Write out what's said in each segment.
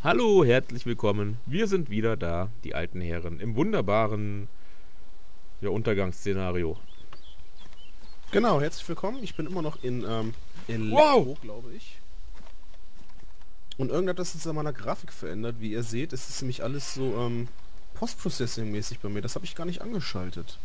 Hallo, herzlich willkommen. Wir sind wieder da, die alten Herren, im wunderbaren Untergangsszenario. Genau, herzlich willkommen. Ich bin immer noch in Wow! Elektro, glaube ich. Und irgendetwas ist an meiner Grafik verändert. Wie ihr seht, ist es nämlich alles so Post-Processing-mäßig bei mir. Das habe ich gar nicht angeschaltet.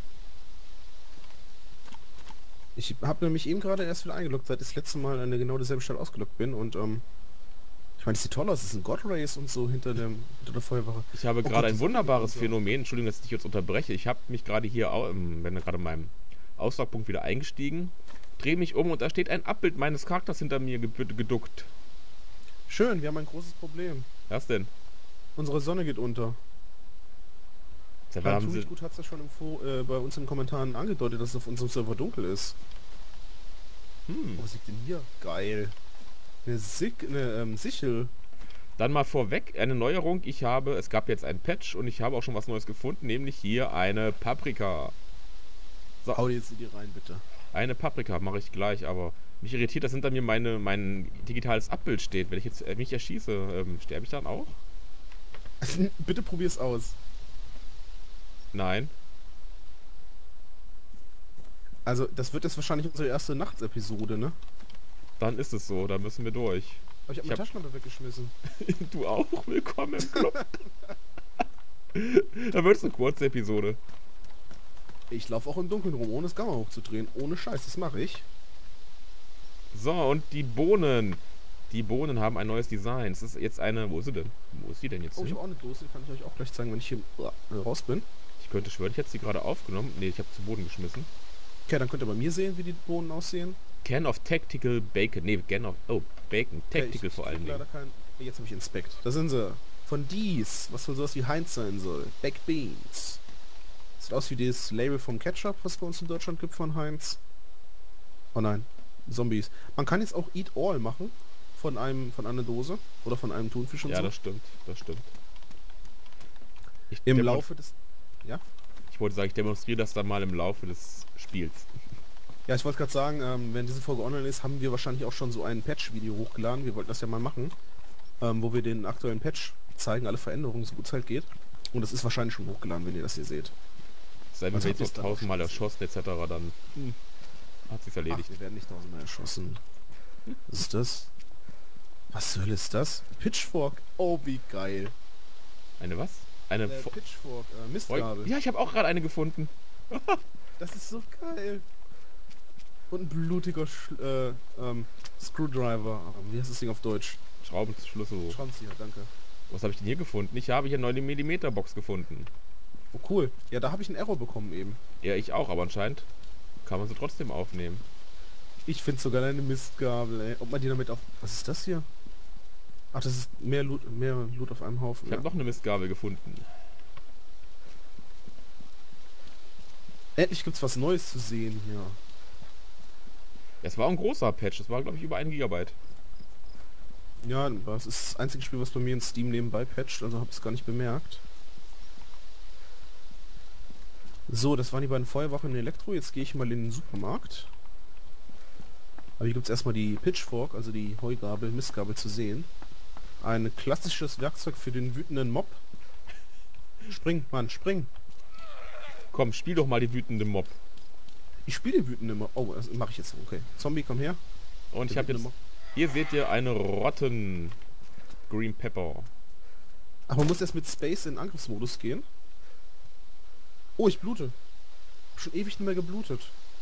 Ich habe nämlich eben gerade erst wieder eingeloggt, seit ich das letzte Mal an der genau derselben Stelle ausgeloggt bin. Und ich meine, es sieht toll aus. Es ist ein God Race und so hinter der Feuerwache. Ich habe Oh gerade Gott, ein das wunderbares so. Phänomen. Entschuldigung, dass ich dich jetzt unterbreche. Ich habe mich gerade hier, bin gerade in meinem Auslogpunkt wieder eingestiegen, drehe mich um und da steht ein Abbild meines Charakters hinter mir geduckt. Schön, wir haben ein großes Problem. Was denn? Unsere Sonne geht unter. Seit wann haben Tut sie... gut, hat es ja schon bei uns in den Kommentaren angedeutet, dass es auf unserem Server dunkel ist. Was liegt denn hier? Geil. Eine Sichel. Dann mal vorweg, eine Neuerung. Es gab jetzt ein Patch und ich habe auch schon was Neues gefunden, nämlich hier eine Paprika. So. Hau dir jetzt in die rein, bitte. Eine Paprika mache ich gleich, aber mich irritiert, dass hinter mir mein digitales Abbild steht. Wenn ich jetzt mich erschieße, sterbe ich dann auch? Bitte probier's aus. Nein. Also, das wird jetzt wahrscheinlich unsere erste Nachtsepisode, ne? Dann ist es so, da müssen wir durch. Aber ich habe meine Taschenlampe weggeschmissen. Du auch? Willkommen im Club. Da wird es eine kurze Episode. Ich laufe auch im Dunkeln rum, ohne das Gamma hochzudrehen. Ohne Scheiß, das mache ich. So, und die Bohnen. Die Bohnen haben ein neues Design. Es ist jetzt eine... Wo ist sie denn? Wo ist sie denn jetzt Oh, ich hin? habe auch eine Dose, die kann ich euch auch gleich zeigen, wenn ich hier raus bin. Ich könnte schwören, ich hätte sie gerade aufgenommen. Ne, ich habe zu Boden geschmissen. Okay, dann könnt ihr bei mir sehen, wie die Bohnen aussehen. Can of Tactical Bacon. Ne, Can of... Oh, Bacon. Tactical vor allen Dingen. Jetzt habe ich Inspect. Da sind sie. Von dies, was wohl sowas wie Heinz sein soll. Baked Beans. Sieht aus wie das Label vom Ketchup, was bei uns in Deutschland gibt von Heinz. Oh nein, Zombies. Man kann jetzt auch Eat All machen von einer Dose oder von einem Thunfisch und Ja, so. das stimmt, das stimmt. Im Laufe des... Ja? Ich wollte sagen, ich demonstriere das dann mal im Laufe des Spiels. Ja, ich wollte gerade sagen, wenn diese Folge online ist, haben wir wahrscheinlich auch schon so ein Patch-Video hochgeladen. Wir wollten das ja mal machen, wo wir den aktuellen Patch zeigen, alle Veränderungen, so gut es halt geht. Und das ist wahrscheinlich schon hochgeladen, wenn ihr das hier seht. Sei wenn wir jetzt noch 1000-mal erschossen etc., dann hat sich's erledigt. Ach, wir werden nicht 1000-mal erschossen. Was ist das? Was zur Hölle ist das? Pitchfork. Oh, wie geil. Eine was? Eine Pitchfork, Mistgabel. Ja, ich habe auch gerade eine gefunden. Das ist so geil. Und ein blutiger Screwdriver. Wie heißt das Ding auf Deutsch? Schraubenschlüssel. Schraubenzieher, danke. Was habe ich denn hier gefunden? Ich habe hier eine 9mm Box gefunden. Oh cool. Ja, da habe ich einen Error bekommen eben. Ja, ich auch, aber anscheinend kann man sie trotzdem aufnehmen. Ich finde sogar eine Mistgabel, ey. Ob man die damit auf... Was ist das hier? Ach, das ist mehr Loot auf einem Haufen. Ich habe noch eine Mistgabel gefunden. Endlich gibt's was Neues zu sehen hier. Es war ein großer Patch, das war glaube ich über 1 Gigabyte. Ja, das ist das einzige Spiel, was bei mir in Steam nebenbei patcht, also habe ich es gar nicht bemerkt. So, das waren die beiden Feuerwachen in Elektro. Jetzt gehe ich mal in den Supermarkt. Aber hier gibt es erstmal die Pitchfork, also die Heugabel, Mistgabel zu sehen. Ein klassisches Werkzeug für den wütenden Mob. Spring, Mann, spring! Komm, spiel doch mal die wütende Mob. Ich spiele den wütenden Mob. Oh, das mache ich jetzt. Okay. Zombie, komm her. Und ich habe jetzt... Hier seht ihr eine Rotten Green Pepper. Ach, man muss erst mit Space in Angriffsmodus gehen. Oh, ich blute. Schon ewig nicht mehr geblutet.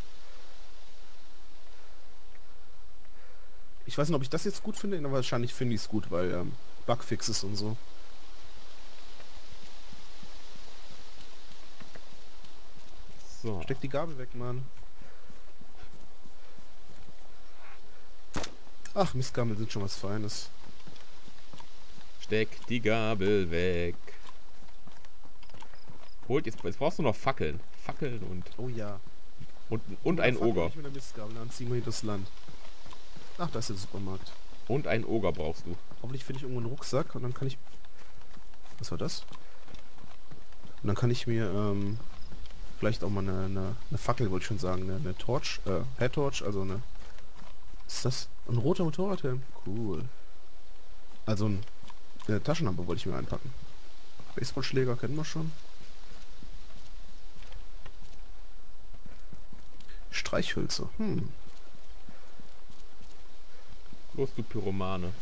Ich weiß nicht, ob ich das jetzt gut finde, aber wahrscheinlich finde ich es gut, weil Bugfixes und so. So. Steck die Gabel weg, Mann. Ach, Mistgabeln sind schon was Feines. Steck die Gabel weg. Jetzt brauchst du noch Fackeln. Fackeln und... Oh ja. Und ein Oger. Mit der Mistgabel, dann ziehen wir hier das Land. Ach, da ist der Supermarkt. Und ein Oger brauchst du. Hoffentlich finde ich irgendwo einen Rucksack und dann kann ich... Was war das? Und dann kann ich mir vielleicht auch mal eine Fackel, wollte ich schon sagen, eine Torch, Headtorch, also eine... Was ist das? Ein roter Motorradhelm? Cool. Also ein Taschenlampe wollte ich mir einpacken. Baseballschläger kennen wir schon. Streichhölzer. Los, du Pyromane.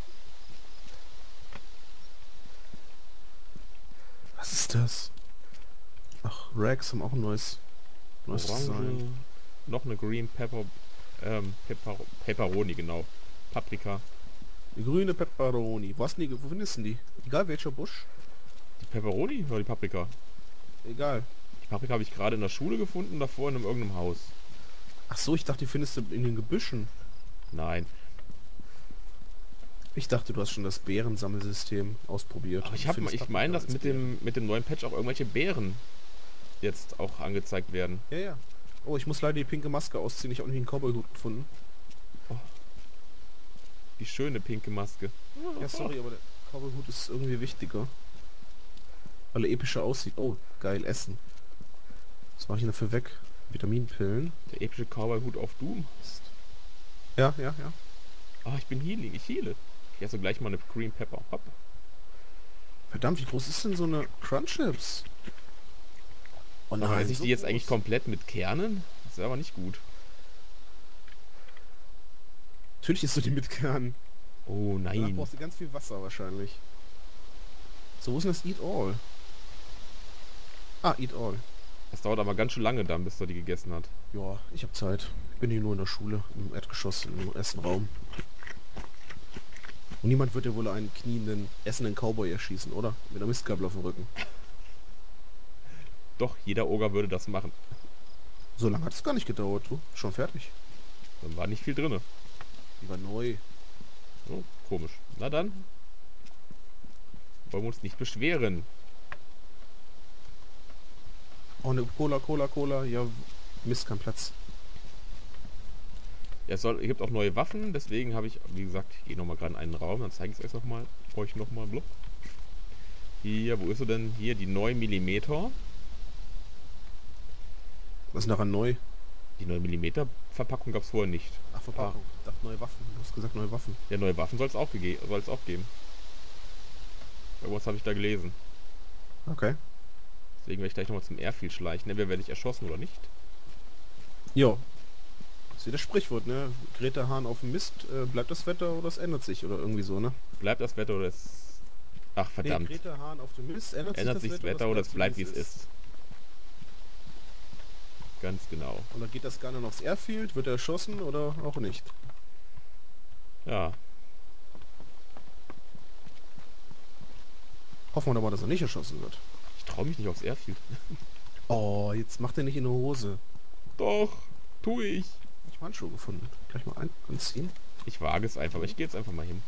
Was ist das? Ach, Rags haben auch ein neues Design. Orange. Noch eine Green Pepper. Pepperoni, genau. Paprika. Die grüne Pepperoni. Wo findest du die? Egal welcher Busch. Die Pepperoni oder die Paprika? Egal. Die Paprika habe ich gerade in der Schule gefunden, davor in irgendeinem Haus. Ach so, ich dachte, die findest du in den Gebüschen. Nein. Ich dachte, du hast schon das Beerensammelsystem ausprobiert. Aber ich meine, dass mit dem neuen Patch auch irgendwelche Beeren jetzt auch angezeigt werden. Ja, ja. Oh, ich muss leider die pinke Maske ausziehen. Ich habe nämlich einen Cowboy-Hut gefunden. Oh. Die schöne pinke Maske. Ja, sorry, aber der Cowboy-Hut ist irgendwie wichtiger. Weil er epischer aussieht. Oh, geil, Essen. Was mache ich denn dafür weg? Vitaminpillen. Der epische Cowboy-Hut auf Doom. Ja, ja, ja. Ah, ich bin healing. Ich heale. Ich esse gleich mal eine Green Pepper. Hopp. Verdammt, wie groß ist denn so eine Crunchips? Oh Esse ich so die jetzt groß. eigentlich komplett mit Kernen? Das wäre aber nicht gut. Natürlich isst du die mit Kernen. Oh Danach nein. brauchst du ganz viel Wasser wahrscheinlich. So, wo ist denn das Eat All? Ah, Eat All. Das dauert aber ganz schön lange dann, bis er die gegessen hat. Ja, ich habe Zeit. Ich bin hier nur in der Schule, im Erdgeschoss, im ersten Raum. Und niemand wird ja wohl einen knienden, essenden Cowboy erschießen, oder? Mit einer Mistgabel auf dem Rücken. Doch, jeder Oger würde das machen. So lange hat es gar nicht gedauert, du. Schon fertig. Dann war nicht viel drinne. Die war neu. Oh, komisch. Na dann. Wollen wir uns nicht beschweren. Oh, eine Cola. Ja, Mist, kein Platz. Ja, es gibt auch neue Waffen, deswegen habe ich, wie gesagt, ich gehe nochmal gerade in einen Raum, dann zeige ich es erst nochmal. Euch nochmal. Hier, wo ist sie denn? Hier, die 9 mm. Was ist daran neu? Die 9 mm Verpackung gab es vorher nicht. Ach, Verpackung. Ich dachte neue Waffen. Du hast gesagt neue Waffen. Ja, neue Waffen soll es auch geben. Irgendwas habe ich da gelesen. Okay. Deswegen werde ich gleich nochmal zum Airfield schleichen. Entweder werde ich erschossen oder nicht. Jo. Das ist wie das Sprichwort, ne? Greta Hahn auf dem Mist, bleibt das Wetter oder es ändert sich oder irgendwie so, ne? Bleibt das Wetter oder es... Ach, verdammt. Nee, Greta Hahn auf dem Mist, ändert sich das Wetter oder es bleibt wie es ist. Ganz genau. Und dann geht das Gun dann aufs Airfield, wird er erschossen oder auch nicht? Ja. Hoffen wir doch mal, dass er nicht erschossen wird. Ich traue mich nicht aufs Airfield. Oh, jetzt macht er nicht in der Hose. Doch, tue ich. Ich habe Handschuhe gefunden. Gleich mal anziehen. Ich wage es einfach, aber ich gehe jetzt einfach mal hin.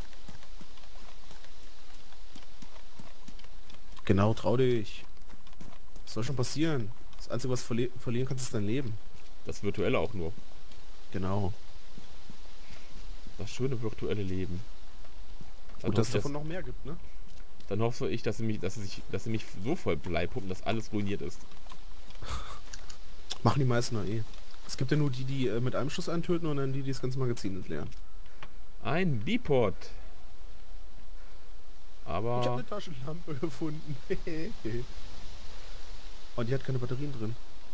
Genau, trau dich. Was soll schon passieren? Das Einzige, was verlieren kannst, ist dein Leben. Das virtuelle auch nur. Genau. Das schöne virtuelle Leben. Dann Und dass es hoffe ich, davon noch mehr gibt, ne? dann hoffe ich, dass sie mich so voll bleipumpen, dass alles ruiniert ist. Machen die meisten noch eh. Es gibt ja nur die mit einem Schuss eintöten und dann die das ganze Magazin entleeren. Ein Bipod. Ich habe Aber eine Taschenlampe gefunden. Und die hat keine Batterien drin.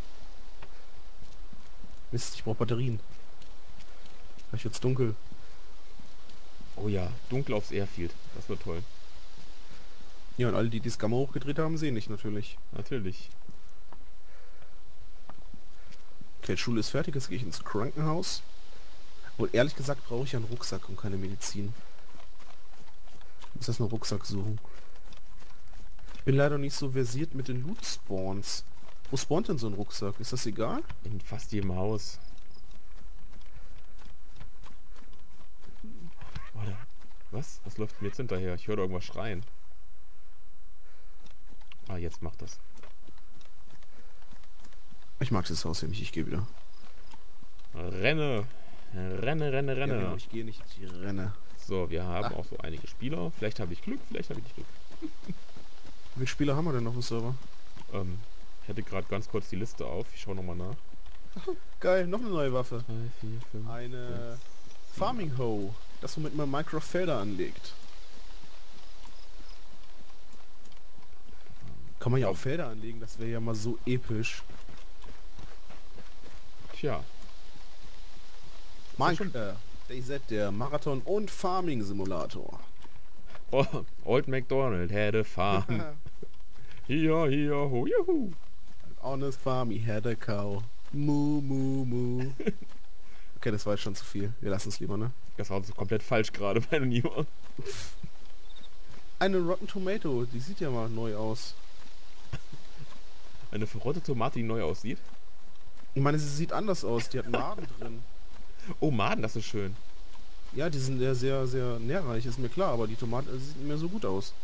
Mist, ich brauche Batterien. Gleich wird's dunkel. oh ja, dunkel aufs Airfield. Das wird toll. Ja, und alle, die das Gamma hochgedreht haben, sehen nicht natürlich. Natürlich. Okay, Schule ist fertig, jetzt gehe ich ins Krankenhaus. Wohl ehrlich gesagt brauche ich ja einen Rucksack und keine Medizin. Ich muss erst einen Rucksack suchen. Ich bin leider nicht so versiert mit den Loot-Spawns. Wo spawnt denn so ein Rucksack? Ist das egal? In fast jedem Haus. Warte. Was? Was läuft mir jetzt hinterher? Ich höre irgendwas schreien. Ah, jetzt macht das. Ich mag das Haus nämlich, ich gehe wieder. Renne! Renne. Ja, genau, ich gehe nicht, ich renne. So, wir haben auch so einige Spieler. Vielleicht habe ich Glück, vielleicht habe ich nicht Glück. Wie viele Spieler haben wir denn auf dem Server? Ich hatte gerade ganz kurz die Liste auf. Ich schaue nochmal nach. Geil, noch eine neue Waffe. 3, 4, 5, Eine Farming Hoe. Das, womit man Minecraft Felder anlegt. Kann man ja Ja. auch Felder anlegen, das wäre ja mal so episch. Tja. Minecraft, DayZ, der Marathon- und Farming-Simulator. Oh, Old MacDonald had a farm. Hier, hier, ho, juhu. Honest farm, he had a cow. Moo, moo, moo. Okay, das war jetzt schon zu viel. Wir lassen es lieber, ne? Das war so komplett falsch gerade bei Nima. Eine Rotten Tomato, die sieht ja mal neu aus. Eine verrottete Tomate, die neu aussieht. Ich meine, sie sieht anders aus, die hat Maden drin. Oh, Maden, das ist schön. Ja, die sind ja sehr, sehr nährreich, ist mir klar, aber die Tomate sieht nicht mehr so gut aus.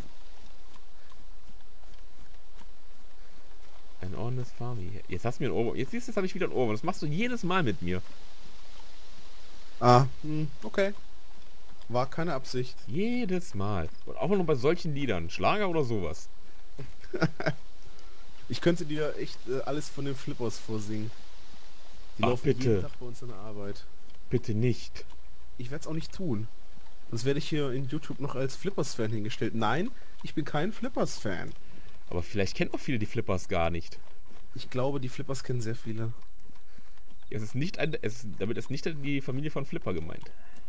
Ein honest farmy. Jetzt hast du mir ein Ohrwurm. Jetzt siehst du, jetzt habe ich wieder ein Ohrwurm. Das machst du jedes Mal mit mir. Ah, okay. War keine Absicht. Jedes Mal. Und auch nur bei solchen Liedern. Schlager oder sowas. Ich könnte dir echt alles von den Flippers vorsingen. Die Ach, laufen bitte. jeden Tag bei uns in der Arbeit. Bitte nicht. Ich werde es auch nicht tun. Sonst werde ich hier in YouTube noch als Flippers-Fan hingestellt. Nein, ich bin kein Flippers-Fan. Aber vielleicht kennen auch viele die Flippers gar nicht. Ich glaube, die Flippers kennen sehr viele. Damit ist nicht die Familie von Flipper gemeint.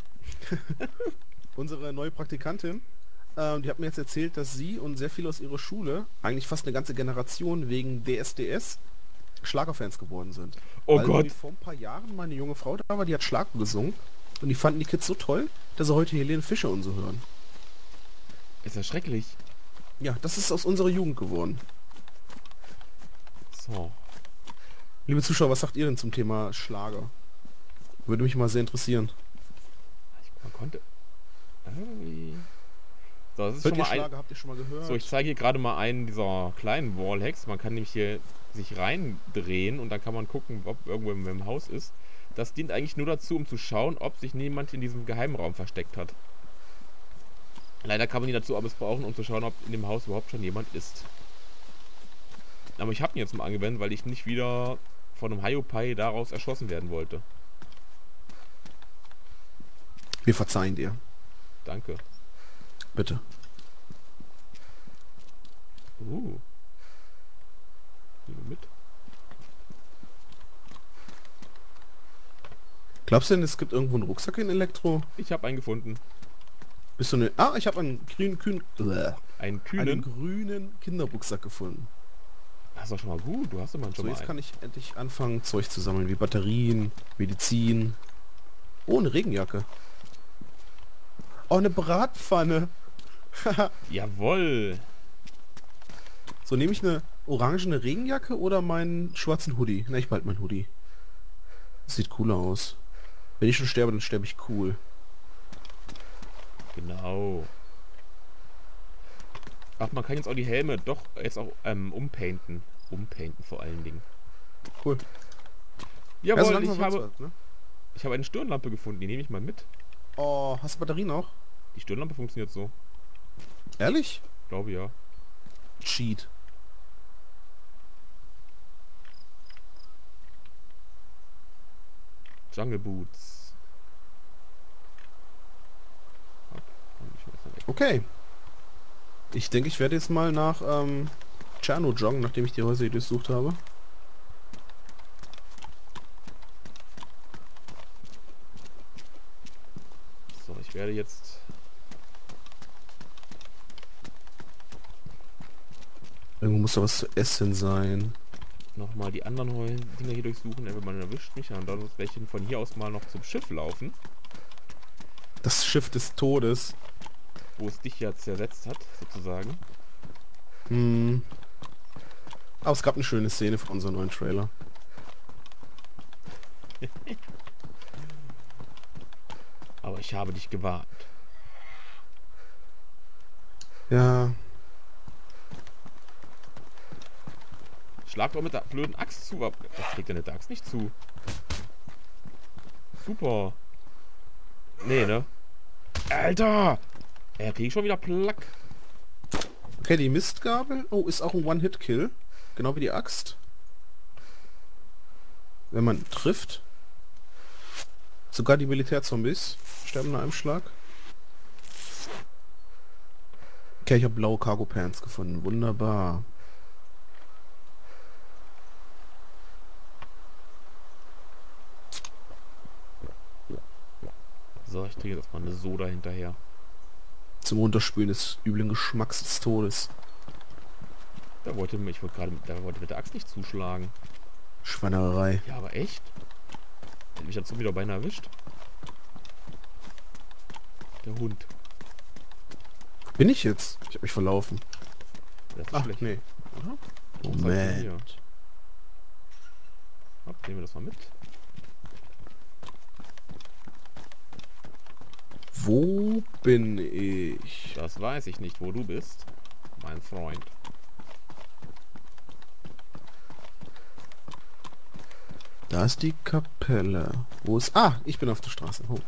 Unsere neue Praktikantin, die hat mir jetzt erzählt, dass sie und sehr viele aus ihrer Schule, eigentlich fast eine ganze Generation wegen DSDS, Schlagerfans geworden sind. Oh Weil Gott. irgendwie vor ein paar Jahren meine junge Frau da war, die hat Schlager gesungen und die fanden die Kids so toll, dass sie heute Helene Fischer und so hören. Ist ja schrecklich. Ja, das ist aus unserer Jugend geworden. So. Liebe Zuschauer, was sagt ihr denn zum Thema Schlager? Würde mich mal sehr interessieren. Man konnte... Irgendwie... So, das ist Hört schon ihr mal ein... Schlager? Habt ihr schon mal gehört? So, ich zeige hier gerade mal einen dieser kleinen Wallhacks. Man kann nämlich hier sich reindrehen und dann kann man gucken, ob irgendwo im Haus ist. Das dient eigentlich nur dazu, um zu schauen, ob sich niemand in diesem geheimen Raum versteckt hat. Leider kann man ihn dazu aber missbrauchen, um zu schauen, ob in dem Haus überhaupt schon jemand ist. Aber ich habe ihn jetzt mal angewendet, weil ich nicht wieder von einem Hiopai daraus erschossen werden wollte. Wir verzeihen dir. Danke. Bitte. Nehmen wir mit. Glaubst du denn, es gibt irgendwo einen Rucksack in Elektro? Ich habe einen gefunden. Bist du eine... Ah, ich habe einen Einen einen kühnen. grünen Kinderrucksack gefunden. Das ist doch schon mal gut. Du hast immer schon So, mal jetzt einen. kann ich endlich anfangen, Zeug zu sammeln, wie Batterien, Medizin. Oh, eine Regenjacke. Oh, eine Bratpfanne. Jawoll. So, nehme ich eine orangene Regenjacke oder meinen schwarzen Hoodie? Na, ich behalte meinen Hoodie. Das sieht cooler aus. Wenn ich schon sterbe, dann sterbe ich cool. Genau. Ach, man kann jetzt auch die Helme doch jetzt auch umpainten. Umpainten vor allen Dingen. Cool. Jawohl, so langsam ich wird's habe, was, ne? ich habe eine Stirnlampe gefunden. Die nehme ich mal mit. Oh, hast du Batterien auch? Die Stirnlampe funktioniert so. Ehrlich? Glaube ja. Cheat. Jungle Boots. Hopp, komm, ich schmeiß mal weg. Okay. Ich denke, ich werde jetzt mal nach Tscherno joggen, nachdem ich die Häuser hier durchsucht habe. So, ich werde jetzt... Irgendwo muss da was zu essen sein. nochmal die anderen Dinger hier durchsuchen. Entweder man erwischt mich und dann muss welche von hier aus mal noch zum Schiff laufen, Das Schiff des Todes. wo es dich ja zersetzt hat, sozusagen. Hm. Aber es gab eine schöne Szene für unseren neuen Trailer. Aber ich habe dich gewarnt. Ja. Schlag doch mit der blöden Axt zu. Aber das kriegt ja eine Axt nicht zu. Super. Nee, ne? Alter! Er kriegt schon wieder Plack. Okay, die Mistgabel. Oh, ist auch ein One-Hit-Kill. Genau wie die Axt. Wenn man trifft. Sogar die Militärzombies sterben nach einem Schlag. Okay, ich habe blaue Cargo Pants gefunden. Wunderbar. trinke jetzt erstmal eine Soda hinterher. Zum Runterspülen des üblen Geschmacks des Todes. Da wollte mit der Axt nicht zuschlagen. Schweinerei. Ja, aber echt? Hätte mich dazu wieder beinahe erwischt. Der Hund. Wo bin ich jetzt? Ich habe mich verlaufen. Das ist Ach, schlecht. nee. Oder? Was hab ich denn hier? Moment. Hopp, nehmen wir das mal mit. Wo bin ich? Das weiß ich nicht, wo du bist, mein Freund. Da ist die Kapelle. Wo ist... Ah, ich bin auf der Straße. Oh,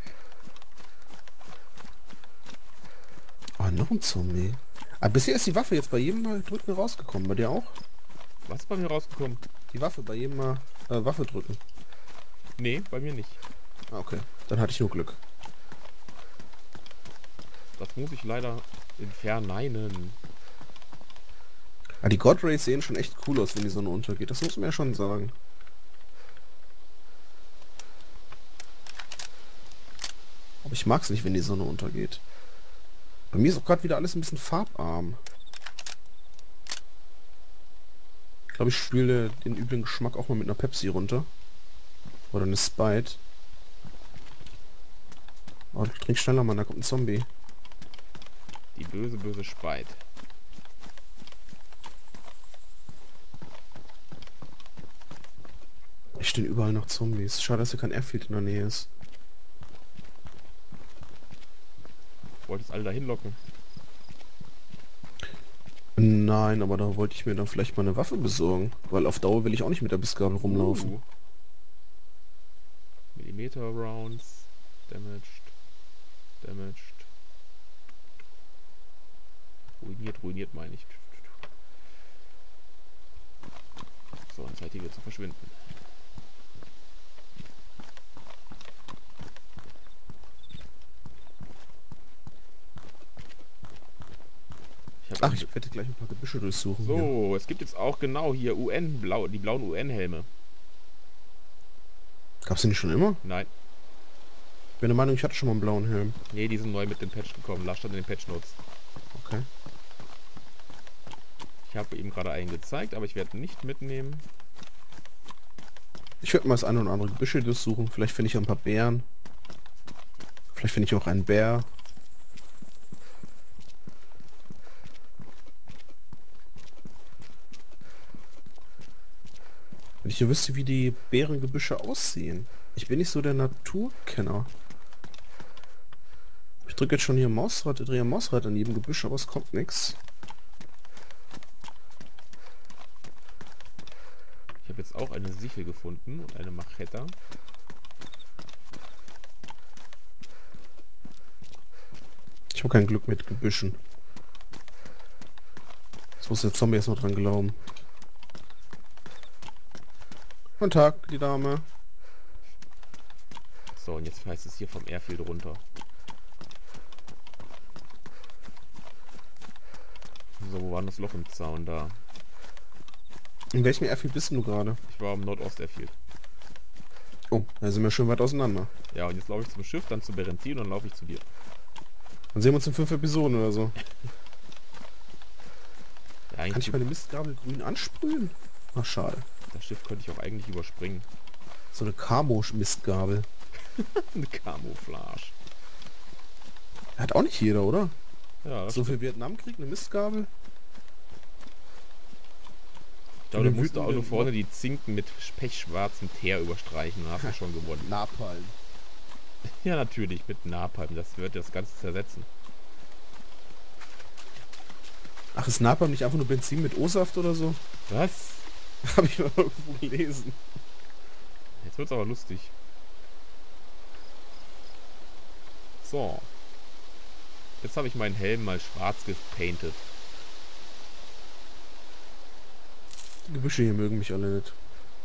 noch ein Zombie. Aber bisher ist die Waffe jetzt bei jedem Mal drücken rausgekommen. Bei dir auch? Was ist bei mir rausgekommen? Die Waffe bei jedem Mal Waffe drücken. Nee, bei mir nicht. Ah, okay. Dann hatte ich nur Glück. Das muss ich leider entfernen. Ah, die God Rays sehen schon echt cool aus, wenn die Sonne untergeht. Das muss man ja schon sagen. Aber ich mag es nicht, wenn die Sonne untergeht. Bei mir ist auch gerade wieder alles ein bisschen farbarm. Ich glaube, ich spüle den üblen Geschmack auch mal mit einer Pepsi runter. Oder eine Sprite. Oh, trink schneller, Mann, da kommt ein Zombie. Die böse, böse Speit. Es stehen überall noch Zombies. Schade, dass hier kein Airfield in der Nähe ist. Wolltest alle dahin locken. Nein, aber da wollte ich mir dann vielleicht mal eine Waffe besorgen. Weil auf Dauer will ich auch nicht mit der Bissgabel rumlaufen. Millimeter Rounds. Damaged. Damaged. Ruiniert, ruiniert meine ich. So, und Zeit hier wieder zu verschwinden. Ach, ich werde gleich ein paar Gebüsche durchsuchen. So, hier. es gibt jetzt auch genau hier die blauen UN-Helme. Gab's die nicht schon immer? Nein. Ich bin der Meinung, ich hatte schon mal einen blauen Helm. Nee, die sind neu mit dem Patch gekommen. Da stand in den Patch Notes. Okay. Ich habe ihm gerade einen gezeigt, aber ich werde ihn nicht mitnehmen. Ich werde mal das eine oder andere Gebüsche durchsuchen. Vielleicht finde ich auch ein paar Bären. Vielleicht finde ich auch einen Bär. Wenn ich nur wüsste, wie die Bärengebüsche aussehen. Ich bin nicht so der Naturkenner. Ich drücke jetzt schon hier Mausrad, drehe Mausrad an jedem Gebüsch, aber es kommt nichts. Ich habe jetzt auch eine Sichel gefunden und eine Machete. Ich habe kein Glück mit Gebüschen. Jetzt muss der Zombie erst mal dran glauben. Guten Tag, die Dame. So, und jetzt heißt es hier vom Airfield runter. So, wo war denn das Loch im Zaun da? In welchem Airfield bist du gerade? Ich war am Nordost-Airfield. Oh, da sind wir schön weit auseinander. Ja, und jetzt laufe ich zum Schiff, dann zu Berentin und dann laufe ich zu dir. Dann sehen wir uns in 5 Episoden oder so. Ja, Kann ich meine Mistgabel grün ansprühen? Ach, schade. das Schiff könnte ich auch eigentlich überspringen. So eine Camo-Mistgabel. Eine Camouflage. Hat auch nicht jeder, oder? Ja, das So stimmt. für Vietnamkrieg eine Mistgabel? Ich glaube, du Wir musst auch nur wütenden vorne die Zinken mit pechschwarzem Teer überstreichen, dann hast du schon gewonnen. Napalm. Ja, natürlich, mit Napalm, das wird das Ganze zersetzen. Ach, ist Napalm nicht einfach nur Benzin mit O-Saft oder so? Was? Habe ich mal irgendwo gelesen. Jetzt wird's aber lustig. So. Jetzt habe ich meinen Helm mal schwarz gepainted. Die Gebüsche hier mögen mich alle nicht.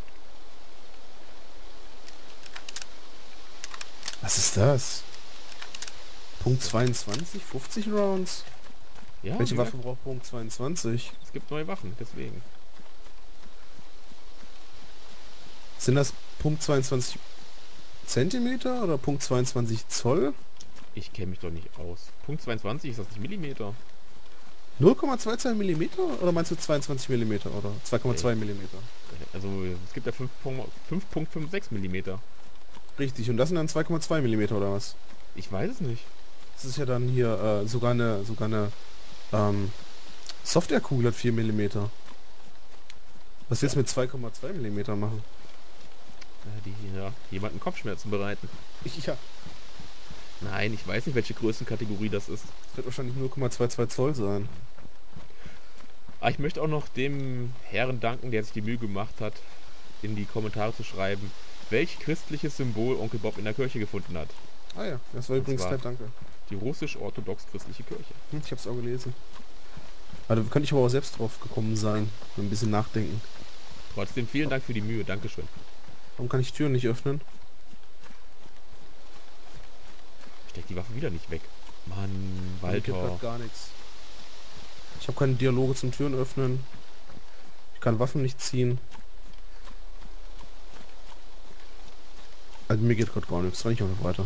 Was ist das? Punkt 22, 50 Rounds? Ja, Welche wie Waffe gesagt, braucht Punkt 22? es gibt neue Waffen, deswegen. Sind das Punkt 22 Zentimeter oder Punkt 22 Zoll? Ich kenne mich doch nicht aus. Punkt 22, ist das nicht Millimeter? 0,22 Millimeter oder meinst du 22 Millimeter oder 2,2 Ey. Millimeter? Also es gibt ja 5,56 Millimeter. Richtig, und das sind dann 2,2 Millimeter oder was? Ich weiß es nicht. Das ist ja dann hier sogar eine Softwarekugel hat 4 Millimeter. Was willst du mit 2,2 Millimeter machen? Ja, jemanden Kopfschmerzen bereiten. Ja, Nein, ich weiß nicht, welche Größenkategorie das ist. das wird wahrscheinlich 0,22 Zoll sein. Aber ich möchte auch noch dem Herrn danken, der sich die Mühe gemacht hat, in die Kommentare zu schreiben, welch christliches Symbol Onkel Bob in der Kirche gefunden hat. Ah ja, das war Und übrigens zwar nett, danke. die russisch-orthodox-christliche Kirche. Ich hab's auch gelesen. Also könnte ich aber auch selbst drauf gekommen sein. Ein bisschen nachdenken. Trotzdem vielen Dank für die Mühe, Dankeschön. Warum kann ich Türen nicht öffnen? Ich steck die Waffe wieder nicht weg. Mann, Ich hab Walter. grad gar nichts. Ich habe keine Dialoge zum Türen öffnen. Ich kann Waffen nicht ziehen. Also mir geht gerade gar nichts. Renn ich auch noch weiter.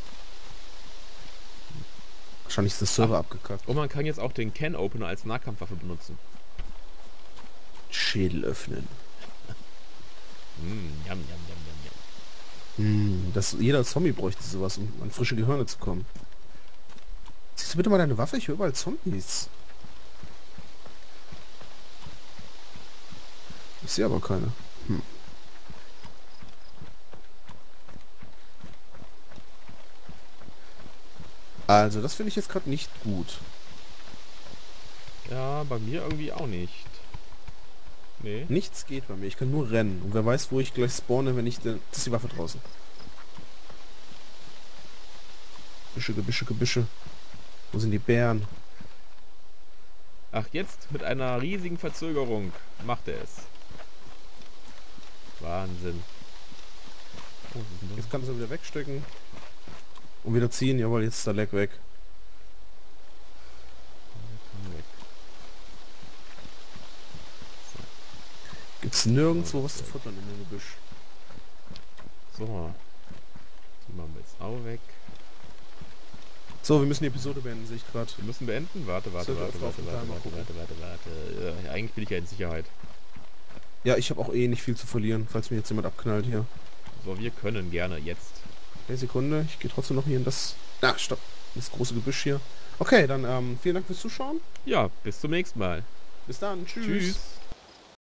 Wahrscheinlich ist das Server abgekackt. Und man kann jetzt auch den Can-Opener als Nahkampfwaffe benutzen. Schädel öffnen. Jam, jam, jam, jam, jam. Jeder Zombie bräuchte sowas, um an frische Gehirne zu kommen. Siehst du bitte mal deine Waffe? Ich höre überall Zombies. Ich sehe aber keine. Also, das finde ich jetzt gerade nicht gut. Ja, bei mir irgendwie auch nicht. Nee. Nichts geht bei mir. Ich kann nur rennen. Und wer weiß, wo ich gleich spawne, wenn ich... Das ist die Waffe draußen. Gebüsche, Gebüsche, Gebüsche. Wo sind die Bären? Ach, jetzt mit einer riesigen Verzögerung macht er es. Wahnsinn. Oh, was ist denn das? Jetzt kann es wieder wegstecken. Und wieder ziehen. Jawohl, jetzt ist der Leck weg. Weg. Gibt's nirgendwo was zu futtern in dem Gebüsch. So. Die machen wir jetzt auch weg. So, wir müssen die Episode beenden, sehe ich gerade. Wir müssen beenden. Warte. Eigentlich bin ich ja in Sicherheit. Ja, ich habe auch eh nicht viel zu verlieren, falls mir jetzt jemand abknallt hier. So, wir können gerne jetzt. Eine Sekunde, ich gehe trotzdem noch hier in das... Ah, stopp. Das große Gebüsch hier. Okay, dann vielen Dank fürs Zuschauen. Ja, bis zum nächsten Mal. Bis dann. Tschüss. Tschüss.